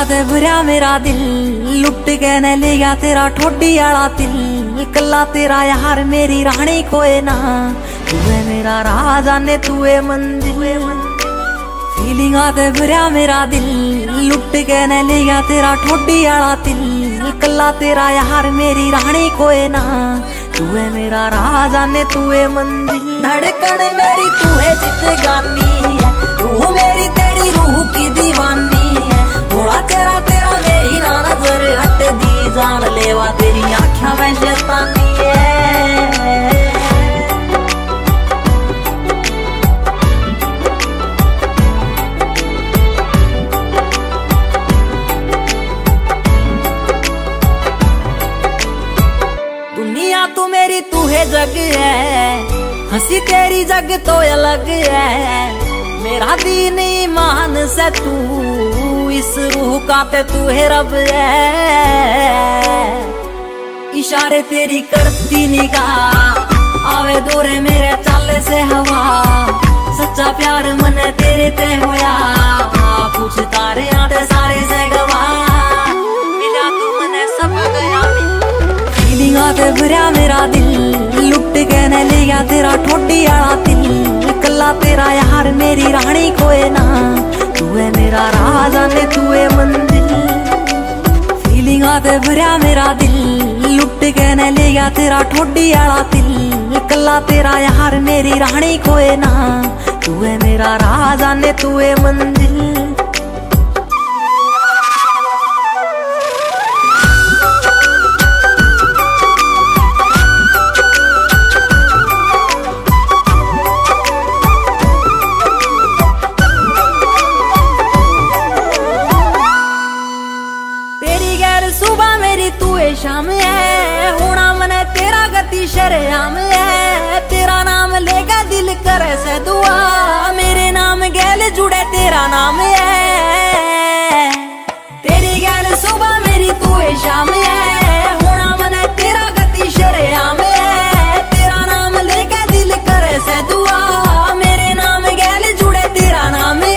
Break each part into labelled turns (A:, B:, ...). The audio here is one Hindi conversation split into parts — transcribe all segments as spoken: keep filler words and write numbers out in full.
A: ते भरया मेरा दिल लुट के न ले गया तेरा ठोडी आला दिल। कला तेरा यार मेरी रानी कोई ना, तू है मेरा राजा ने तू है मंजिल। फीलिंग आते भरया मेरा दिल लुट के न ले गया तेरा ठोडी आला दिल। कला तेरा यार मेरी रानी कोई ना, तू है मेरा राजा ने तू है मंजिल। धड़कन मेरी तू है जिंदगानी है, तू मेरी तेरी रूह की दीवानी है। थोड़ा तेरा तेरा मेरी ना नजर हट दी, जान लेवा तेरी आँखों में शैतानी है। दुनिया तू मेरी तू है जग है, हंसी तेरी जग तो अलग है। मेरा दीन ईमान से तू, इस रूह का ते तू है रब है। इशारे तेरी करती निगाह, आवे दूरे मेरे चाले से हवा। सच्चा प्यार मन तेरे ते होया, पूछ तारे आते सारे से गवा। मिला तू मने सब गया, फीलिंग आते भरया मेरा दिल लुट के न ले गया तेरा ठोडी आला दिल। कला तेरा यार मेरी रानी कोई ना, तू है मेरा राजा ने तू है मंजिल। फीलिंग आते भरया मेरा दिल लुट के न ले गया तेरा ठोडी आला दिल। कला तेरा यार मेरी रानी कोई ना, तू है मेरा राजा ने तू है मंजिल। सुबह मेरी तू है शाम है, होना मने तेरा गति शरेआम है। तेरा नाम लेगा दिल करे से दुआ, मेरे नाम गैल जुड़े तेरा नाम है। तेरी गैल सुबह मेरी तू है शाम है, होना मने तेरा गति शरेआम है। तेरा नाम लेगा दिल करे से दुआ, मेरे नाम गैल जुड़े तेरा नाम है।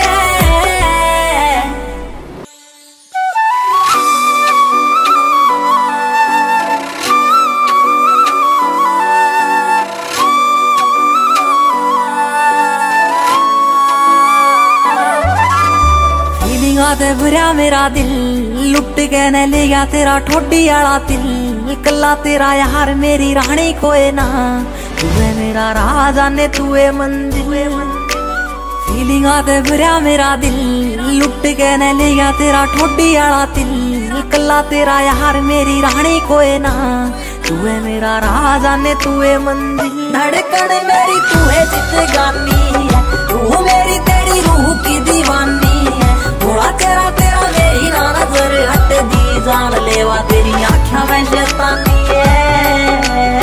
A: आते भरया मेरा दिल लुट के न ले गया तेरा ठोडी आला दिल। कला तेरा यार मेरी रानी कोई ना, तू है मेरा राजा ने तू है मंजिल। फीलिंग आते भरया मेरा दिल लुट के न ले गया तेरा ठोडी आला दिल। कला तेरा यार मेरी रानी कोई ना, तू है मेरा राजा ने तू है मंजिल। धड़कन मेरी तू है जिंदगानी है, तू मेरी तेरी रूह की दीवानी है। थोड़ा तेरा तेरा मेरी ना नजर हट दी, जान लेवा तेरी आँखों में शैतानी है।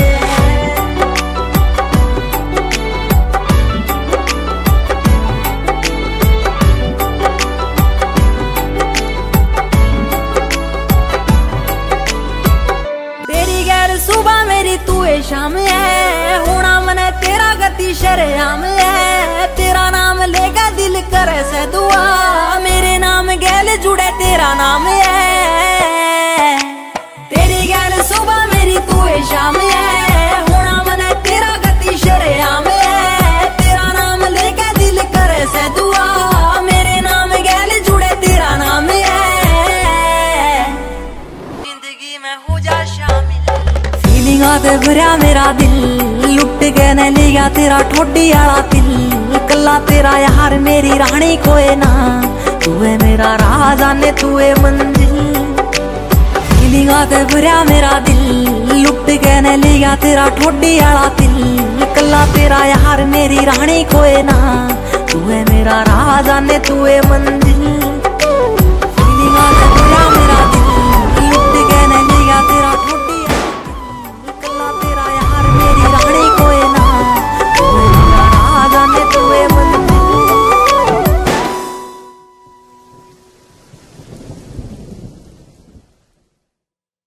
A: तेरी गैर सुबह मेरी तू है शाम है, होना मने तेरा गति शरेआम है। तेरा नाम लेगा दिल करे से दुआ, मेरे नाम गैल जुड़े तेरा नाम है। तेरी गैल सुबह मेरी तू है शाम है, होना मने तेरा गति शरेआम है। तेरा नाम लेगा दिल करे से दुआ, मेरे नाम गैल जुड़े तेरा नाम है। जिंदगी में हो जा शामिल। फीलिंग आते भरया मेरा दिल लुट के न ले गया तेरा ठोडी आला दिल। कला तेरा यार मेरी रानी कोई ना, तू है मेरा राजा ने तू है मंजिल। फीलिंग आते भरया मेरा दिल लुट के न ले गया तेरा ठोडी आला दिल। कला तेरा यार मेरी रानी कोई ना, तू है मेरा राजा ने तू है मंजिल।